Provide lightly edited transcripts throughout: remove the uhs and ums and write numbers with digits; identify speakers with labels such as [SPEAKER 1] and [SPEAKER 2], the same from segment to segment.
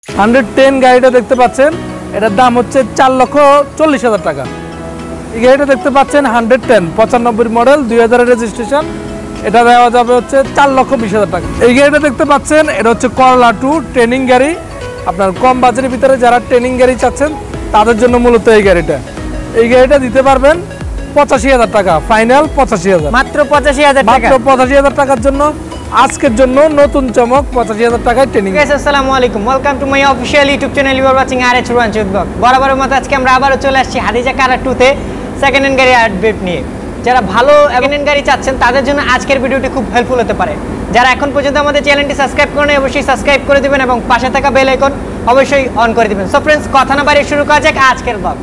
[SPEAKER 1] 110 গাড়িটা দেখতে পাচ্ছেন, এটার দাম হচ্ছে 4,40,000 টাকা। এই গাড়িটা দেখতে পাচ্ছেন 110 95 মডেল 2000 রেজিস্ট্রেশন, এটা দেওয়া যাবে হচ্ছে 4,20,000 টাকা। এই গাড়িটা দেখতে পাচ্ছেন, এটা হচ্ছে করলা 2 ট্রেনিং গাড়ি। আপনার কম বাজেটের ভিতরে যারা ট্রেনিং গাড়ি চাচ্ছেন তাদের জন্য মূলত এই গাড়িটা দিতে পারবেন 85,000 টাকা, ফাইনাল 85,000,
[SPEAKER 2] মাত্র 85,000 টাকা।
[SPEAKER 1] মাত্র 85,000 টাকার জন্য আজকের জন্য নতুন চমক 85,000 টাকায় ট্রেনিং।
[SPEAKER 2] আসসালামু আলাইকুম, welcome to my official YouTube channel, you are watching RH Rohanchit Vlog। বরাবরের মতো আজকে আমরা আবারও চলে আসছি হাদিজা কারা 2 তে সেকেন্ড হ্যান্ড গাড়ি আপডেট নিয়ে। যারা ভালো সেকেন্ড হ্যান্ড গাড়ি চাচ্ছেন তাদের জন্য আজকের ভিডিওটি খুব হেল্পফুল হতে পারে। যারা এখন পর্যন্ত আমাদের চ্যানেলটি সাবস্ক্রাইব করেন অবশ্যই সাবস্ক্রাইব করে দিবেন এবং পাশে থাকা বেল আইকন অবশ্যই অন করে দিবেন। সো ফ্রেন্ডস, কথা না বাড়িয়ে শুরু করা যাক আজকের ব্লগ।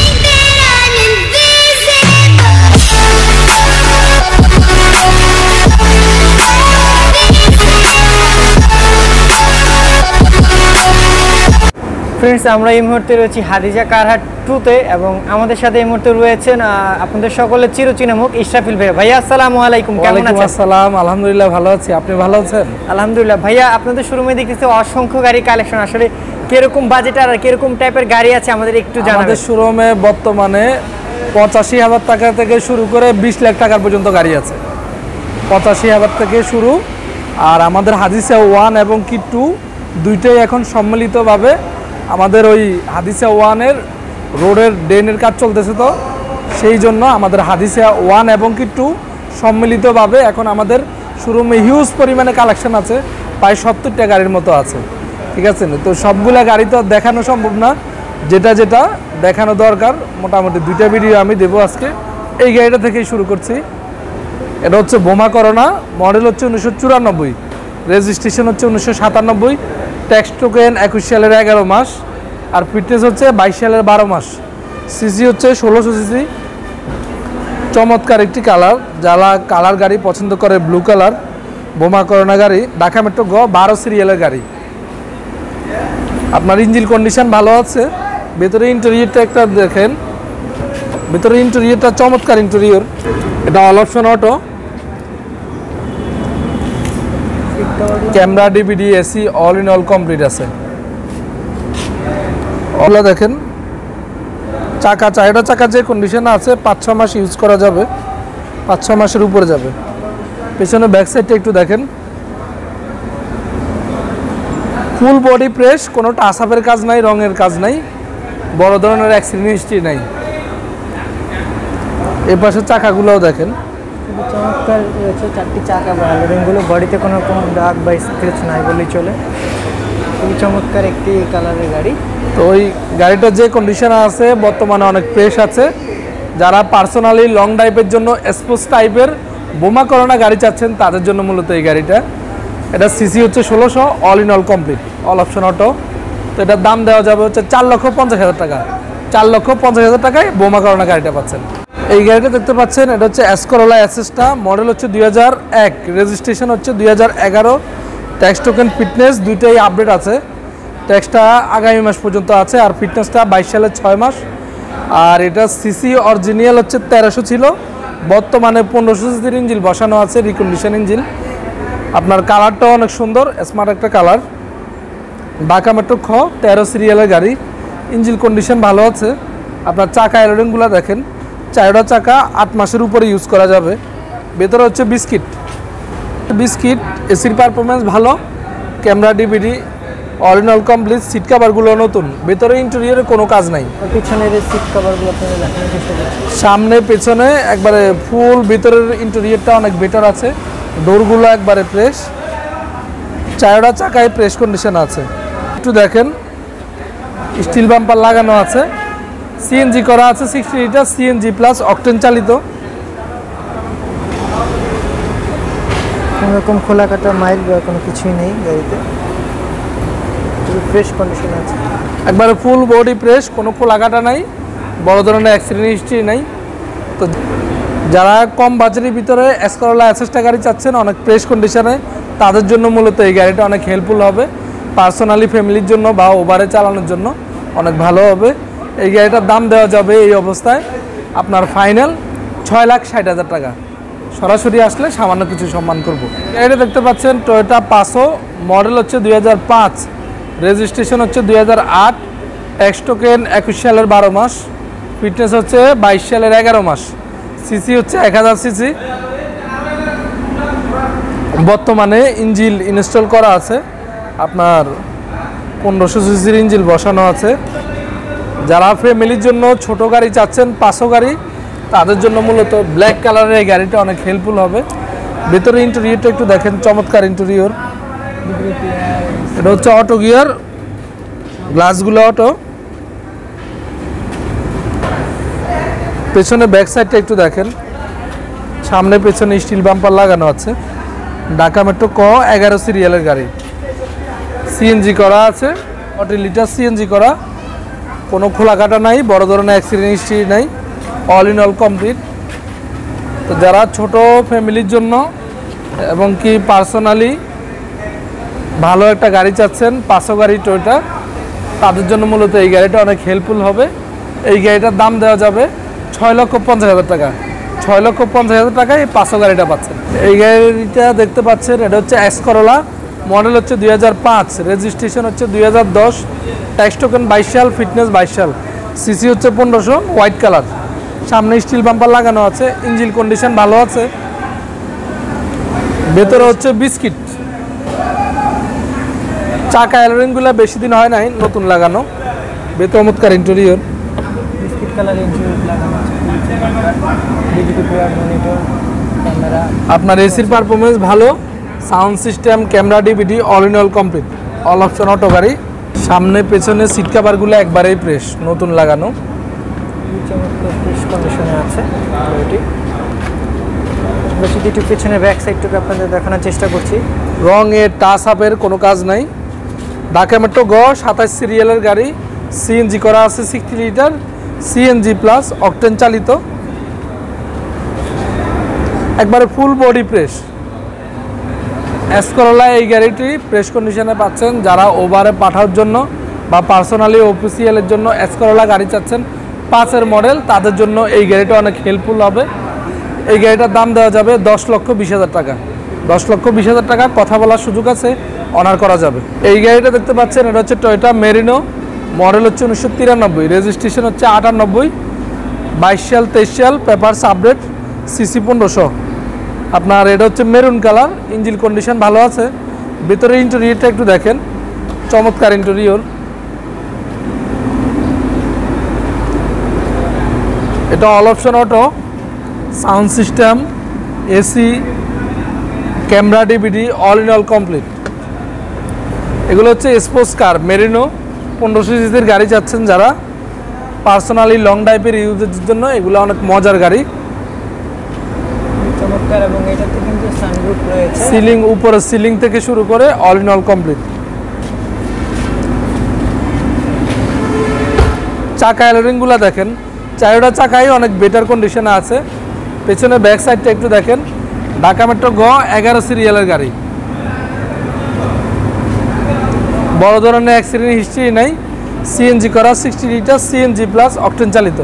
[SPEAKER 2] ফ্রেন্ডস, আমরা এই মুহূর্তে রয়েছি হাদিজা কারহাট 2 তে এবং আমাদের সাথে এই মুহূর্তে রয়েছেন আপনাদের সকলের চিরচেনা মুখ ইশরাফিল ভাই। ভাইয়া আসসালামু আলাইকুম, কেমন আছেন?
[SPEAKER 1] আসসালাম, আলহামদুলিল্লাহ ভালো আছি, আপনি ভালো আছেন?
[SPEAKER 2] আলহামদুলিল্লাহ। ভাইয়া, আপনাদের শোরুমে দেখতেছি অসংখ্য গাড়ি কালেকশন, আসলে কিরকম বাজেট আর কিরকম টাইপের গাড়ি আছে আমাদের একটু জানাবেন।
[SPEAKER 1] আমাদের শোরুমে বর্তমানে 85,000 টাকা থেকে শুরু করে 20 লাখ টাকার পর্যন্ত গাড়ি আছে। 85,000 থেকে শুরু। আর আমাদের হাদিসা 1 এবং কি 2 দুইটাই এখন সম্মিলিতভাবে আমাদের ওই হাদিসা 1-এর রোডের ড্রেনের কাজ চলতেছে, তো সেই জন্য আমাদের হাদিসা 1 এবং কি 2 সম্মিলিতভাবে এখন আমাদের শোরুমে হিউজ পরিমাণে কালেকশন আছে, প্রায় 70টা গাড়ির মতো আছে। ঠিক আছে, তো সবগুলা গাড়ি তো দেখানো সম্ভব না, যেটা যেটা দেখানো দরকার মোটামুটি 2টা ভিডিও আমি দেবো আজকে। এই গাড়িটা থেকেই শুরু করছি। এটা হচ্ছে বোমা করোনা, মডেল হচ্ছে 1994, রেজিস্ট্রেশন হচ্ছে 1997, ট্যাক্স টোকেন 21 সালের 11 মাস, আর ফিটনেস হচ্ছে 22 সালের 12 মাস। সিসি হচ্ছে 1600 সিসি। চমৎকার একটি কালার, যারা কালার গাড়ি পছন্দ করে ব্লু কালার, বোমা করোনা গাড়ি, ঢাকা মেট্রো 12 সিরিয়ালের গাড়ি। আপনার ইঞ্জিন কন্ডিশন ভালো আছে। ভেতরে ইন্টেরিয়রটা একটা দেখেন, ভেতরে ইন্টেরিয়রটা চমৎকার ইন্টেরিয়র। এটা all option auto, camera, DVD, AC all in all complete আছে। ওগুলো দেখেন, চারটা চাকা যে কন্ডিশনে আছে 5-6 মাস ইউজ করা যাবে, 5-6 মাসের উপরে যাবে। পেছনে ব্যাক সাইডটা একটু দেখেন, ফুল বডি প্রেস, কোনো টাচআপের কাজ নাই, রঙের কাজ নাই, বড় ধরনের অ্যাক্সিডেন্ট হিস্ট্রি নাই। এই পাশের চাকাগুলোও দেখেন,
[SPEAKER 2] চমৎকার রয়েছে, 4টি চাকা ভালো, রিংগুলো বডিতে কোনো দাগ বা স্ক্র্যাচ নাই বলেই চলে। খুবই চমৎকার একটি কালারের গাড়ি।
[SPEAKER 1] তো ওই গাড়িটা যে কন্ডিশনে আছে বর্তমানে অনেক ফ্রেশ আছে। যারা পার্সোনালি লং ড্রাইভের জন্য স্পোর্টস টাইপের বোমা করোনা গাড়ি চাচ্ছেন তাদের জন্য মূলত এই গাড়িটা। এটা সিসি হচ্ছে 1600, all in all complete, all option auto. তো এটার দাম দেওয়া যাবে হচ্ছে 4,50,000 টাকা। 4,50,000 টাকায় বোমা করোনা গাড়িটা পাচ্ছেন। এই গাড়িটা দেখতে পাচ্ছেন, এটা হচ্ছে করোলা অ্যাসেসটা, মডেল হচ্ছে 2001, রেজিস্ট্রেশন হচ্ছে 2011, ট্যাক্স টোকেন ফিটনেস দুইটাই আপডেট আছে। ট্যাক্সটা আগামী মাস পর্যন্ত আছে, আর ফিটনেসটা 22 সালের 6 মাস। আর এটা সিসি অরিজিনাল হচ্ছে 1300 ছিল, বর্তমানে 1500 সিসির ইঞ্জিন বসানো আছে, রিকন্ডিশন ইঞ্জিন। আপনার কালারটাও অনেক সুন্দর, স্মার্ট একটা কালার। ঢাকা মেট্রো 13 সিরিয়ালের গাড়ি, ইঞ্জিন কন্ডিশন ভালো আছে। আপনার চাকা এলোডিংগুলো দেখেন, 4টা চাকা 8 মাসের উপরে ইউজ করা যাবে। ভেতরে হচ্ছে বিস্কিট, এসির পারফরমেন্স ভালো, camera, DVD all in all complete, seat কাভারগুলো নতুন। ভেতরে ইন্টেরিয়রে কোনো কাজ নাই।
[SPEAKER 2] পিছনের সিট কভারগুলো আপনারা দেখানোর চেষ্টা করছি।
[SPEAKER 1] সামনে পেছনে একবারে ফুল, ভিতরের ইন্টেরিয়রটা অনেক বেটার আছে, ডোরগুলো একবারে ফ্রেশ, 4টা চাকায় প্রেস কন্ডিশন আছে। একটু দেখেন, স্টিল বাম্পার লাগানো আছে, সিএনজি করা আছে, 60 লিটার সিএনজি প্লাস অকটেন চালিত।
[SPEAKER 2] কোনোরকম খোলা কাটা মাইল বা কোনো কিছুই নেই গাড়িতে, ফ্রেশ কন্ডিশন আছে,
[SPEAKER 1] একবারে ফুল বডি প্রেস, কোনো খোলা কাটা নাই, বড় ধরনের অ্যাক্সিডেন্ট হিস্ট্রি নাই। তো যারা কম বাজেটের ভিতরে করোলা অ্যাসেসটা গাড়ি চাচ্ছেন অনেক ফ্রেশ কন্ডিশনে, তাদের জন্য মূলত এই গাড়িটা অনেক হেল্পফুল হবে। পার্সোনালি ফ্যামিলির জন্য বা ওভারে চালানোর জন্য অনেক ভালো হবে। এই গাড়িটার দাম দেওয়া যাবে এই অবস্থায় আপনার ফাইনাল 6,60,000 টাকা। সরাসরি আসলে সামান্য কিছু সম্মান করব। এটা দেখতে পাচ্ছেন টয়োটা পাসো, মডেল হচ্ছে 2005, রেজিস্ট্রেশন হচ্ছে 2008, ট্যাক্স টোকেন 21 সালের 12 মাস, ফিটনেস হচ্ছে 22 সালের 11 মাস, সিসি হচ্ছে 1000 সিসি। বর্তমানে ইঞ্জিল ইনস্টল করা আছে, আপনার 1500 সিসির ইঞ্জিল বসানো আছে। যারা ফ্যামিলির জন্য ছোট গাড়ি চাচ্ছেন, 500 গাড়ি, তাদের জন্য মূলত ব্ল্যাক কালারের এই গাড়িটা অনেক হেল্পফুল হবে। ভেতরে ইন্টেরিয়রটা একটু দেখেন, চমৎকার ইন্টেরিয়র। এটা হচ্ছে অটো গিয়ার, গ্লাসগুলো অটো। পেছনে ব্যাক সাইডটা একটু দেখেন, সামনে পেছনে স্টিল বাম্পার লাগানো আছে। ঢাকা মেট্রো ক 11 সিরিয়ালের গাড়ি, সিএনজি করা আছে, 40 লিটার সিএনজি করা, কোনো খোলা কাটা নাই, বড় ধরনের অ্যাক্সিডেন্ট হিস্ট্রি নাই, অল ইন অল কমপ্লিট। তো যারা ছোট ফ্যামিলির জন্য এবং কি পার্সোনালি ভালো একটা গাড়ি চাচ্ছেন, 500 গাড়ি টয়োটা, তাদের জন্য মূলত এই গাড়িটা অনেক হেল্পফুল হবে। এই গাড়িটার দাম দেওয়া যাবে 6,50,000 টাকা। 6,50,000 টাকায় এই 500 গাড়িটা পাচ্ছেন। এই গাড়িটা দেখতে পাচ্ছেন, এটা হচ্ছে এক্স করোলা, মডেল হচ্ছে 2005, রেজিস্ট্রেশন হচ্ছে 2010, ট্যাক্স টোকেন 22 সাল, ফিটনেস 22 সাল, সিসি হচ্ছে 1500, হোয়াইট কালার, সামনে স্টিল বাম্পার লাগানো আছে, ইঞ্জিন কন্ডিশন ভালো আছে। ভেতরে হচ্ছে বিস্কিট, চাকা অ্যালোরিংগুলো বেশি দিন হয় নাই, নতুন লাগানো। ভেতর চমৎকার ইন্টেরিয়র,
[SPEAKER 2] বিস্কিট কালার ইন্টেরিয়র লাগানো আছে, ডিজিটাল মনিটর, ক্যামেরা।
[SPEAKER 1] আপনার এসির পারফরমেন্স ভালো, sound system, camera, DVD, all in all complete, all option auto গাড়ি। সামনে পেছনে সিট কাভারগুলো একবারেই ফ্রেশ, নতুন লাগানো।
[SPEAKER 2] চমৎকার ফ্রেশ কন্ডিশনে আছে গাড়িটি। বেশি একটু পেছনে ব্যাক সাইডটুকু আপনাদের দেখানোর চেষ্টা করছি।
[SPEAKER 1] রঙের টাচ আপের কোনো কাজ নাই। ঢাকা মেট্রো গ 27 সিরিয়ালের গাড়ি, সিএনজি করা আছে 60 লিটার, সিএনজি প্লাস অকটেন চালিত, একবারে ফুল বডি প্রেস। এসকরোলা এই গাড়িটি প্রেস কন্ডিশনে পাচ্ছেন। যারা ওভারে পাঠানোর জন্য বা পার্সোনালি অফিসিয়ালের জন্য এসকরোলা গাড়ি চাচ্ছেন, 5-এর মডেল, তাদের জন্য এই গাড়িটা অনেক হেল্পফুল হবে। এই গাড়িটার দাম দেওয়া যাবে 10,20,000 টাকা। 10,20,000 টাকা, কথা বলার সুযোগ আছে, অনার করা যাবে। এই গাড়িটা দেখতে পাচ্ছেন, এটা হচ্ছে টয়োটা মেরিনো, মডেল হচ্ছে 1993, রেজিস্ট্রেশন হচ্ছে 98, 22 সাল 23 সাল, পেপারস আপডেট, সিসি 1500। আপনার এটা হচ্ছে মেরুন কালার, ইঞ্জিন কন্ডিশন ভালো আছে। ভেতরে ইন্টেরিয়রটা একটু দেখেন, চমৎকার ইন্টেরিয়র। এটা all option auto, sound system, AC, camera, DVD, all in all complete. এগুলো হচ্ছে স্পোর্টস কার মেরিনো, 1500 সিসির গাড়ি চাচ্ছেন যারা, পার্সোনালি লং ড্রাইভের ইউজের জন্য এগুলো অনেক মজার গাড়ি।
[SPEAKER 2] চমৎকার, এবং এটাতে কিন্তু সানরুফ রয়েছে,
[SPEAKER 1] সিলিং, উপরে সিলিং থেকে শুরু করে অল ইন অল কমপ্লিট। চাকা অ্যালোরিংগুলো দেখেন, চারোটা চাকাই অনেক বেটার কন্ডিশনে আছে। পেছনে ব্যাক সাইডটা একটু দেখেন, ঢাকা মেট্রো গ 11 সিরিয়ালের গাড়ি, বড় ধরনের অ্যাক্সিডেন্ট হিস্ট্রি নাই, সিএনজি করা 60 লিটার, সিএনজি প্লাস অকটেন চালিত।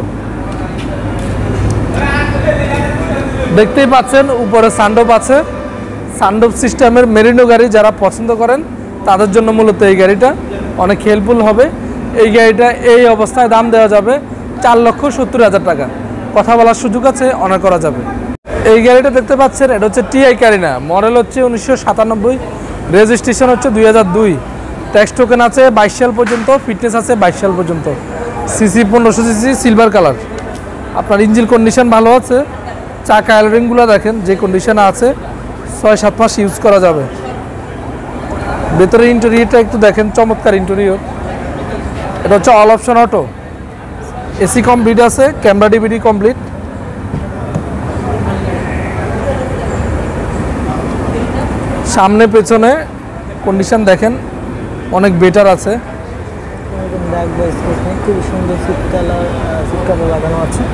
[SPEAKER 1] দেখতেই পাচ্ছেন উপরে সানরুফ আছে। সানরুফ সিস্টেমের মেরিনো গাড়ি যারা পছন্দ করেন, তাদের জন্য মূলত এই গাড়িটা অনেক হেল্পফুল হবে। এই গাড়িটা এই অবস্থায় দাম দেওয়া যাবে 4,70,000 টাকা। কথা বলার সুযোগ আছে, অনার করা যাবে। এই গাড়িটা দেখতে পাচ্ছেন, এটা হচ্ছে টিআই কারিনা, মডেল হচ্ছে 1997, রেজিস্ট্রেশন হচ্ছে 2002, ট্যাক্স টোকেন আছে 22 সাল পর্যন্ত, ফিটনেস আছে 22 সাল পর্যন্ত, সিসি 1500 সিসি, সিলভার কালার। আপনার ইঞ্জিন কন্ডিশন ভালো আছে। চাকা অ্যালোরিংগুলো দেখেন যে কন্ডিশনে আছে, 6-7 মাস ইউজ করা যাবে। ভেতরে ইন্টেরিয়রটা একটু দেখেন, চমৎকার ইন্টেরিয়র। এটা হচ্ছে all option auto, AC complete আছে, ক্যামেরা, ডিভিডি কমপ্লিট। সামনে পেছনে কন্ডিশন দেখেন, অনেক বেটার আছে।
[SPEAKER 2] খুবই সুন্দর সিট কাভার লাগানো আছে।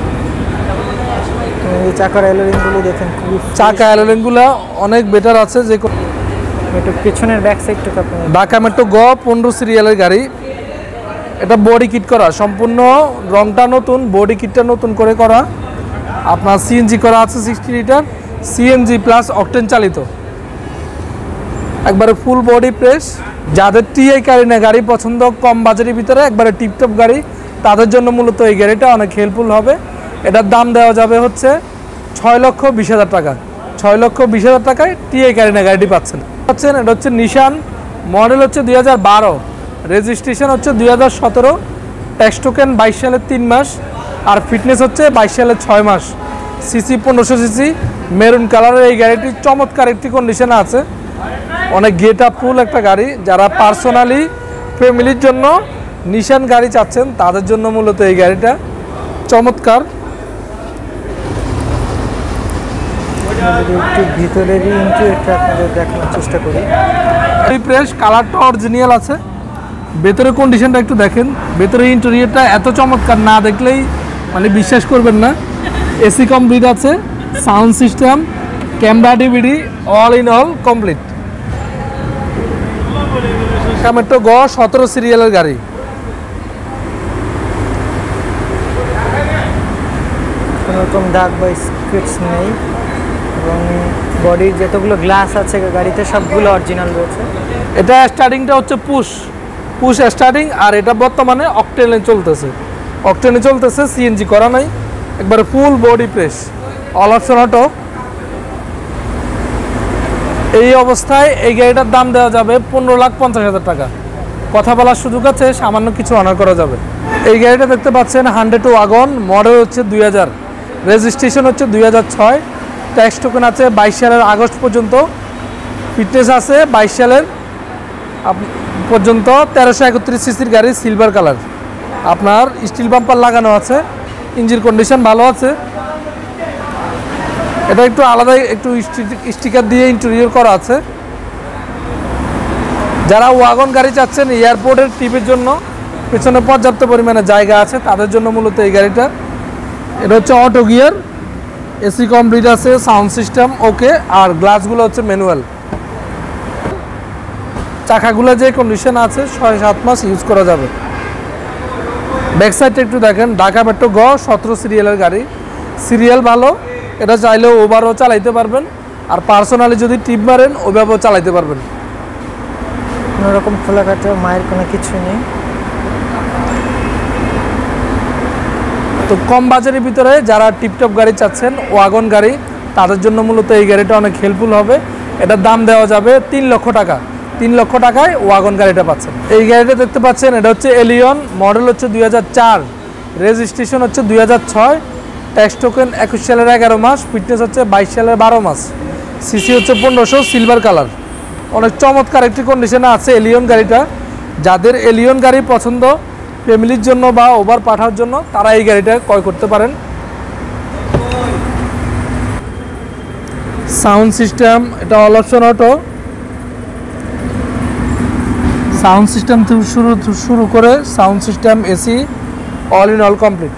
[SPEAKER 2] এই চাকার অ্যালোরিংগুলো দেখেন, খুবই
[SPEAKER 1] চাকা অ্যালোরিংগুলো অনেক বেটার আছে। যে
[SPEAKER 2] একটু পেছনের ব্যাক সাইডটুকু আপনার,
[SPEAKER 1] ঢাকা মেট্রো গ 15 সিরিয়ালের গাড়ি, এটা বডি কিট করা, সম্পূর্ণ রংটা নতুন, বডি কিটটা নতুন করে করা। আপনার সিএনজি করা আছে 60 লিটার, সিএনজি প্লাস অকটেন চালিত, একবারে ফুল বডি প্রেস, যাদের টিআই কারিনা গাড়ি পছন্দ, কম বাজেটের ভিতরে একবারে টিপটপ গাড়ি, তাদের জন্য মূলত এই গাড়িটা অনেক হেল্পফুল হবে। এটার দাম দেওয়া যাবে হচ্ছে 6,20,000 টাকা। 6,20,000 টাকায় টিআই কারিনা গাড়িটি পাচ্ছেন। এটা হচ্ছে নিশান, মডেল হচ্ছে 2012, রেজিস্ট্রেশন হচ্ছে 2017, ট্যাক্স টোকেন 22 সালের 3 মাস, আর ফিটনেস হচ্ছে 22 সালের 6 মাস। সিসি 1500 সিসি, মেরুন কালারের এই গাড়িটি চমৎকার একটি কন্ডিশনে আছে। অনেক গেট আপ ফুল একটা গাড়ি। যারা পার্সোনালি ফ্যামিলির জন্য নিশান গাড়ি চাচ্ছেন তাদের জন্য মূলত এই গাড়িটা চমৎকার।
[SPEAKER 2] একটু ভিতরের ইন্টেরিয়রটা আপনাদের দেখানোর চেষ্টা করি।
[SPEAKER 1] এই প্রেস কালারটা অরিজিনাল আছে, ভেতরের কন্ডিশনটা একটু দেখেন। ভেতরের ইন্টেরিয়রটা এত চমৎকার, না দেখলেই মানে বিশ্বাস করবেন না। এসি কমপ্লিট আছে, sound system, camera, DVD, all in all complete. Tomato 17 সিরিয়ালের গাড়ি।
[SPEAKER 2] কোনো রকম দাগ বা স্ক্র্যাচ নেই এবং বডির যতগুলো গ্লাস আছে গাড়িতে সবগুলো অরিজিনাল রয়েছে।
[SPEAKER 1] এটা স্টার্টিংটা হচ্ছে পুশ স্টার্টিং, আর এটা বর্তমানে অকটেনে চলতেছে, সিএনজি করা নাই, একবারে full body press, all option auto. এই অবস্থায় এই গাড়িটার দাম দেওয়া যাবে 15,50,000 টাকা। কথা বলার সুযোগ আছে, সামান্য কিছু অনার করা যাবে। এই গাড়িটা দেখতে পাচ্ছেন 100 ওয়াগন, মডেল হচ্ছে 2000, রেজিস্ট্রেশন হচ্ছে 2006, ট্যাক্স টোকেন আছে 22 সালের আগস্ট পর্যন্ত, ফিটনেস আছে 22 সালের পর্যন্ত। 1331 সিসির গাড়ি, সিলভার কালার, আপনার স্টিল বাম্পার লাগানো আছে, ইঞ্জিন কন্ডিশন ভালো আছে। এটা একটু আলাদা, একটু স্টিকার দিয়ে ইন্টেরিয়র করা আছে। যারা ওয়াগন গাড়ি চাচ্ছেন এয়ারপোর্টের ট্রিপের জন্য, পেছনে পর্যাপ্ত পরিমাণে জায়গা আছে, তাদের জন্য মূলত এই গাড়িটা। এটা হচ্ছে অটো গিয়ার, এসি কমপ্লিট আছে, সাউন্ড সিস্টেম ওকে, আর গ্লাসগুলো হচ্ছে ম্যানুয়াল। চাকাগুলো যে কন্ডিশন আছে 6-7 মাস ইউজ করা যাবে। ব্যাক সাইডটা একটু দেখেন, ঢাকা মেট্রো 17 সিরিয়ালের গাড়ি, সিরিয়াল ভালো। এটা চাইলেও ওভারও চালাইতে পারবেন, আর পার্সোনালি যদি টিপ মারেন ওইভাবেও চালাইতে পারবেন।
[SPEAKER 2] কোনো রকম খোলাকাটা মায়ের কোনো কিছু নেই।
[SPEAKER 1] তো কম বাজারের ভিতরে যারা টিপটপ গাড়ি চাচ্ছেন, ওয়াগন গাড়ি, তাদের জন্য মূলত এই গাড়িটা অনেক হেল্পফুল হবে। এটার দাম দেওয়া যাবে 3 লক্ষ টাকা। 3 লক্ষ টাকায় ওয়াগন গাড়িটা পাচ্ছেন। এই গাড়িটা দেখতে পাচ্ছেন, এটা হচ্ছে এলিয়ন, মডেল হচ্ছে 2004, রেজিস্ট্রেশন হচ্ছে 2006, ট্যাক্স টোকেন 21 সালের 11 মাস, ফিটনেস হচ্ছে 22 সালের 12 মাস, সিসি হচ্ছে 1500, সিলভার কালার। অনেক চমৎকার একটি কন্ডিশনে আছে এলিয়ন গাড়িটা। যাদের এলিয়ন গাড়ি পছন্দ ফ্যামিলির জন্য বা ওভার পাঠানোর জন্য, তারা এই গাড়িটা ক্রয় করতে পারেন। সাউন্ড সিস্টেম, এটা all option auto, sound system শুরু করে sound system, AC, all in all complete.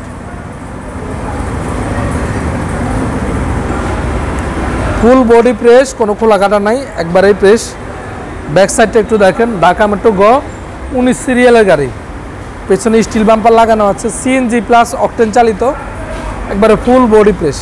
[SPEAKER 1] Full body press, কোনো খোলা কাটা নাই, একবারেই প্রেস। ব্যাক সাইডটা একটু দেখেন, ঢাকা মেট্রো 19 সিরিয়ালের গাড়ি, পেছনে স্টিল বাম্পার লাগানো আছে, সিএনজি প্লাস অকটেন চালিত, একবারে ফুল বডি প্রেস।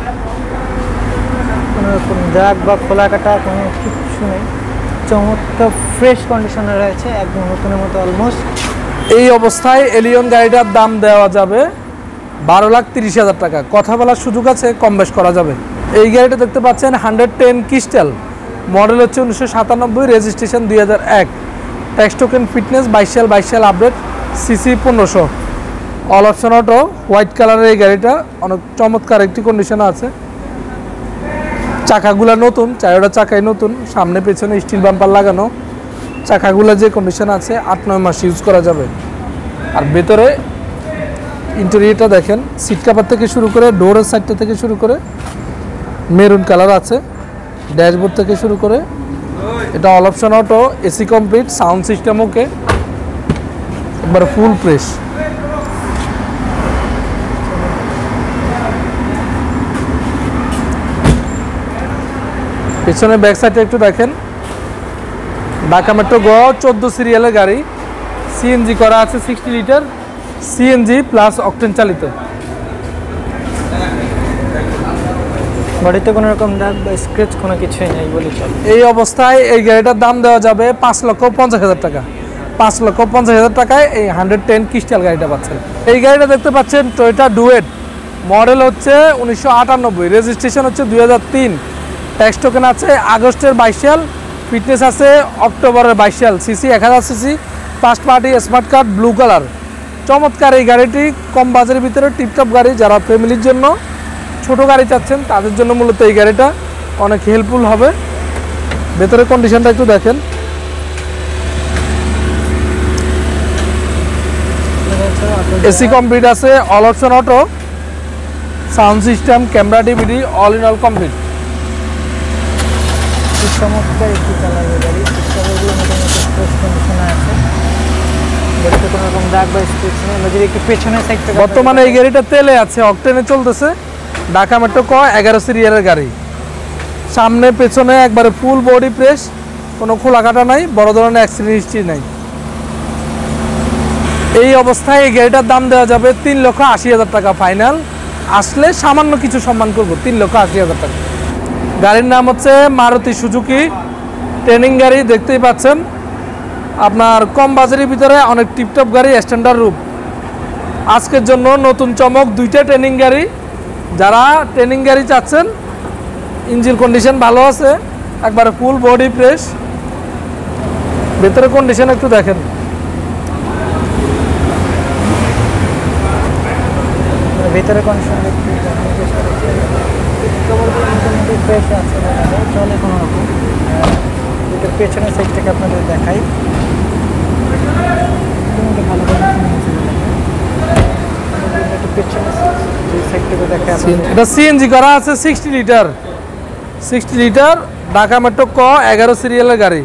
[SPEAKER 2] কোনো রকম দাগ বা খোলা কাটা কোনো কিছু নেই, চমৎকার ফ্রেশ কন্ডিশনে রয়েছে, একদম নতুনের মতো অলমোস্ট।
[SPEAKER 1] এই অবস্থায় এলিয়ন গাড়িটার দাম দেওয়া যাবে 12,30,000 টাকা। কথা বলার সুযোগ আছে, কম বেশ করা যাবে। এই গাড়িটা দেখতে পাচ্ছেন 110 ক্রিস্টাল, মডেল হচ্ছে 1997, রেজিস্ট্রেশন 2001, ট্যাক্স টোকেন, ফিটনেস 22 সাল update, CC 1500, all option auto, white কালারের এই গাড়িটা অনেক চমৎকার একটি কন্ডিশনে আছে। চাকাগুলো নতুন, চারোটা চাকাই নতুন, সামনে পেছনে স্টিল বাম্পার লাগানো, চাকাগুলো যে কন্ডিশন আছে 8-9 মাস ইউজ করা যাবে। আর ভেতরে ইন্টেরিয়রটা দেখেন, সিট কাভার থেকে শুরু করে, ডোরের সাইডটা থেকে শুরু করে মেরুন কালার আছে, ড্যাশবোর্ড থেকে শুরু করে, এটা all option auto, AC complete, sound system okay, একবার ফুল প্রেস। পিছনে ব্যাক সাইডে একটু দেখেন, ঢাকা মেট্রো 14 সিরিয়ালের গাড়ি, সিএনজি করা আছে 60 লিটার, সিএনজি প্লাস অকটেন চালিত।
[SPEAKER 2] বডিতে কোনো রকম দাগ বা স্ক্র্যাচ কোনো কিছুই নেই বলে চলে।
[SPEAKER 1] এই অবস্থায় এই গাড়িটার দাম দেওয়া যাবে 5,50,000 টাকা। 5,50,000 টাকায় এই 110 ক্রিস্টাল গাড়িটা পাচ্ছেন। এই গাড়িটা দেখতে পাচ্ছেন টয়োটা ডুয়েট, মডেল হচ্ছে 1998, রেজিস্ট্রেশন হচ্ছে 2003, ট্যাক্স টোকেন আছে আগস্টের 22 সাল, ফিটনেস আছে অক্টোবরের 22 সাল, CC 1000 CC, first party smart card, blue colour. চমৎকার এই গাড়িটি, কম বাজারের ভিতরে টিপটপ গাড়ি। যারা ফ্যামিলির জন্য ছোট গাড়ি চাচ্ছেন তাদের জন্য মূলত এই গাড়িটা অনেক হেল্পফুল হবে। ভেতরের কন্ডিশনটা একটু দেখেন। এসি কমপ্লিট আছে, all option auto, sound system, camera, DVD, all in all complete.
[SPEAKER 2] চমৎকার একটি কালারের গাড়ি, কালারগুলো মোটামুটি ফ্রেশ কন্ডিশনে আছে, গাড়িতে কোনো রকম দাগ বা স্ক্র্যাচ নেই। আমরা যদি একটু পেছনের সাইড থেকে,
[SPEAKER 1] বর্তমানে এই গাড়িটা তেলে আছে, অকটেনে চলতেছে, ঢাকা মেট্রো ক 11 সিরিয়ালের গাড়ি। সামনে পেছনে একবারে ফুল বডি প্রেস, কোনো খোলা কাটা নাই, বড় ধরনের অ্যাক্সিডেন্ট হিস্ট্রি নাই। এই অবস্থায় এই গাড়িটার দাম দেওয়া যাবে 3,80,000 টাকা ফাইনাল। আসলে সামান্য কিছু সম্মান করব, 3,80,000 টাকা। গাড়ির নাম হচ্ছে মারুতি সুজুকি ট্রেনিং গাড়ি, দেখতেই পাচ্ছেন। আপনার কম বাজারের ভিতরে অনেক টিপটপ গাড়ি, স্ট্যান্ডার্ড রূপ। আজকের জন্য নতুন চমক, 2টা ট্রেনিং গাড়ি। যারা ট্রেনিং গাড়ি চাচ্ছেন, ইঞ্জিন কন্ডিশন ভালো আছে, একবারে ফুল বডি প্রেস। ভেতরে কন্ডিশন একটু দেখেন।
[SPEAKER 2] ভিতরে কন্ডিশন দেখতে ফ্রেশ আছে, চলে কোনো রকম। এটা পেছনের সাইড থেকে আপনাদের দেখাই, ভালো পেছনের সাইড থেকে দেখাই।
[SPEAKER 1] এটা সিএনজি করা আছে, 60 লিটার, 60 লিটার, ঢাকা মেট্রো ক 11 সিরিয়ালের গাড়ি।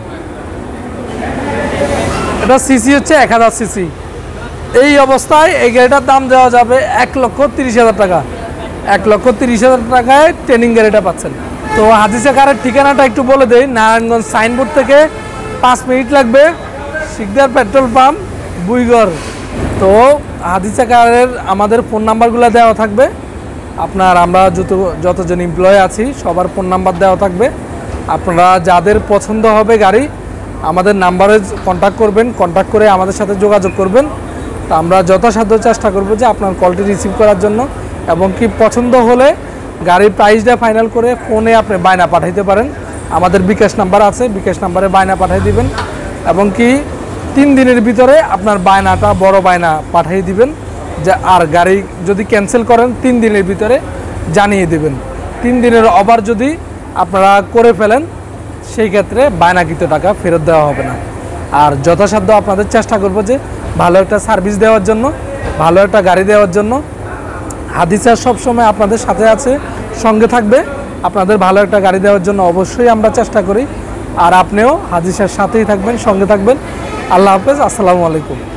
[SPEAKER 1] এটা সিসি হচ্ছে 1000 সিসি। এই অবস্থায় এই গাড়িটার দাম দেওয়া যাবে 1,30,000 টাকা। 1,30,000 টাকায় ট্রেনিং গাড়িটা পাচ্ছেন। তো হাদিসা কারের ঠিকানাটা একটু বলে দেই। নারায়ণগঞ্জ সাইনবোর্ড থেকে 5 মিনিট লাগবে, শিকদার পেট্রোল পাম্প, বুইগড়। তো হাদিসা কারের আমাদের ফোন নাম্বারগুলো দেওয়া থাকবে। আমরা যতজন এমপ্লয়ি আছি সবার ফোন নাম্বার দেওয়া থাকবে। আপনারা যাদের পছন্দ হবে গাড়ি, আমাদের নাম্বারে কন্ট্যাক্ট করবেন, কন্ট্যাক্ট করে আমাদের সাথে যোগাযোগ করবেন। তো আমরা যথাসাধ্য চেষ্টা করব যে আপনার কলটি রিসিভ করার জন্য, এবং কি পছন্দ হলে গাড়ির প্রাইসটা ফাইনাল করে ফোনে আপনি বায়না পাঠাইতে পারেন। আমাদের বিকাশ নাম্বার আছে, বিকাশ নাম্বারে বায়না পাঠিয়ে দিবেন, এবং কি 3 দিনের ভিতরে আপনার বায়নাটা, বড় বায়না পাঠিয়ে দিবেন। যে আর গাড়ি যদি ক্যান্সেল করেন 3 দিনের ভিতরে জানিয়ে দেবেন। 3 দিনের ওভার যদি আপনারা করে ফেলেন, সেই ক্ষেত্রে বায়নাকৃত টাকা ফেরত দেওয়া হবে না। আর যথাসাধ্য আপনাদের চেষ্টা করব যে ভালো একটা সার্ভিস দেওয়ার জন্য, ভালো একটা গাড়ি দেওয়ার জন্য। হাদিসা সবসময় আপনাদের সাথে আছে, সঙ্গে থাকবে। আপনাদের ভালো একটা গাড়ি দেওয়ার জন্য অবশ্যই আমরা চেষ্টা করি। আর আপনিও হাদিসার সাথেই থাকবেন, সঙ্গে থাকবেন। আল্লাহ হাফেজ, আসসালামু আলাইকুম।